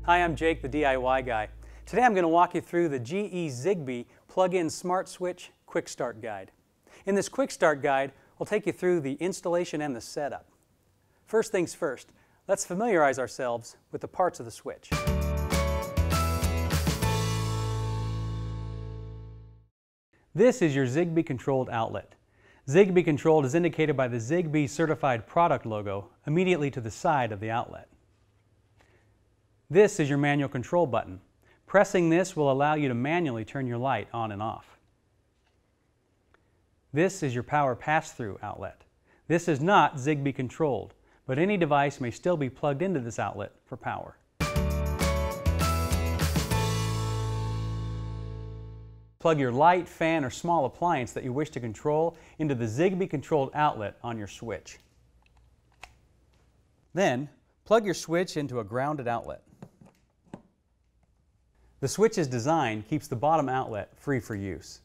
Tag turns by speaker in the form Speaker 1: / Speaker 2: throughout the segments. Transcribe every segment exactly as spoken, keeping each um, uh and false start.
Speaker 1: Hi, I'm Jake, the D I Y guy. Today I'm going to walk you through the G E Zigbee Plug-in Smart Switch Quick Start Guide. In this Quick Start Guide, we'll take you through the installation and the setup. First things first, let's familiarize ourselves with the parts of the switch. This is your Zigbee controlled outlet. Zigbee controlled is indicated by the Zigbee certified product logo immediately to the side of the outlet. This is your manual control button. Pressing this will allow you to manually turn your light on and off. This is your power pass-through outlet. This is not Zigbee controlled, but any device may still be plugged into this outlet for power. Plug your light, fan, or small appliance that you wish to control into the Zigbee controlled outlet on your switch. Then, plug your switch into a grounded outlet. The switch's design keeps the bottom outlet free for use.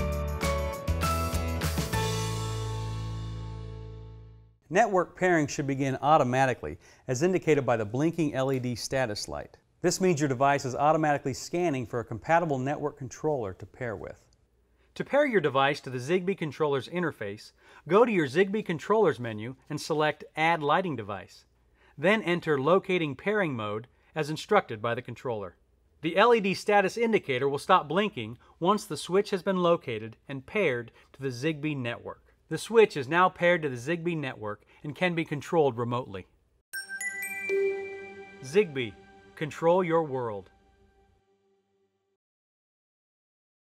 Speaker 1: Network pairing should begin automatically, as indicated by the blinking L E D status light. This means your device is automatically scanning for a compatible network controller to pair with. To pair your device to the Zigbee controller's interface, go to your Zigbee controllers menu and select Add Lighting Device. Then enter Locating Pairing Mode as instructed by the controller. The L E D status indicator will stop blinking once the switch has been located and paired to the Zigbee network. The switch is now paired to the Zigbee network and can be controlled remotely. Zigbee. Control your world.